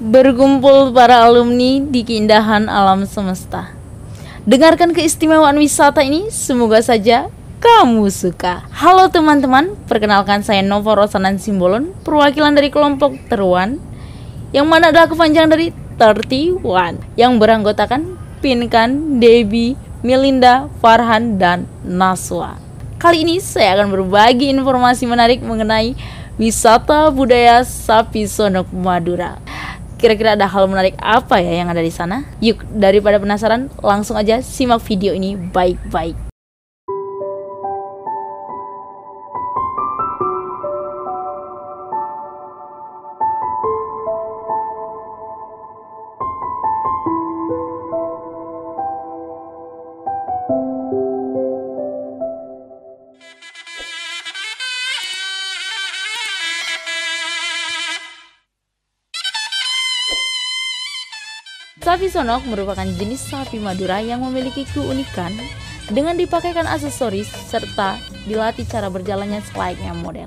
Berkumpul para alumni di keindahan alam semesta. Dengarkan keistimewaan wisata ini, semoga saja kamu suka. Halo teman-teman, perkenalkan saya Nova Rosanan Simbolon, perwakilan dari kelompok Teruan, yang mana adalah kepanjangan dari 31, yang beranggotakan Pinkan, Debbie, Melinda, Farhan, dan Naswa. Kali ini saya akan berbagi informasi menarik mengenai wisata budaya Sapisonok Madura. Kira-kira ada hal menarik apa ya yang ada di sana? Yuk, daripada penasaran, langsung aja simak video ini baik-baik. Sapi sonok merupakan jenis sapi Madura yang memiliki keunikan dengan dipakaikan aksesoris serta dilatih cara berjalannya selayaknya model.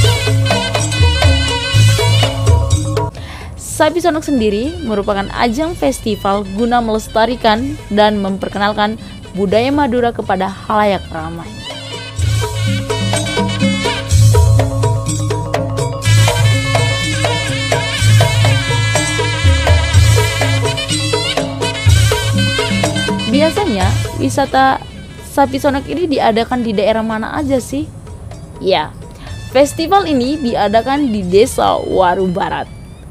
Sapi sonok sendiri merupakan ajang festival guna melestarikan dan memperkenalkan budaya Madura kepada khalayak ramai. Biasanya wisata sapi sonok ini diadakan di daerah mana aja sih? Ya, festival ini diadakan di Desa Waru Barat.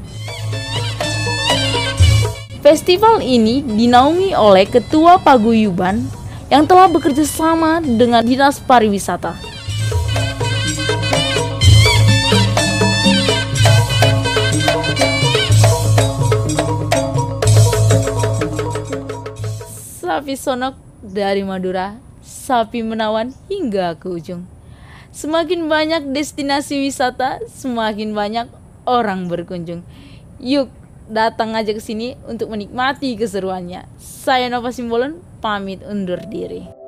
Festival ini dinaungi oleh Ketua Paguyuban yang telah bekerja sama dengan Dinas Pariwisata. Sapi sonok dari Madura, sapi menawan hingga ke ujung. Semakin banyak destinasi wisata, semakin banyak orang berkunjung. Yuk, datang aja ke sini untuk menikmati keseruannya. Saya Nova Simbolon, pamit undur diri.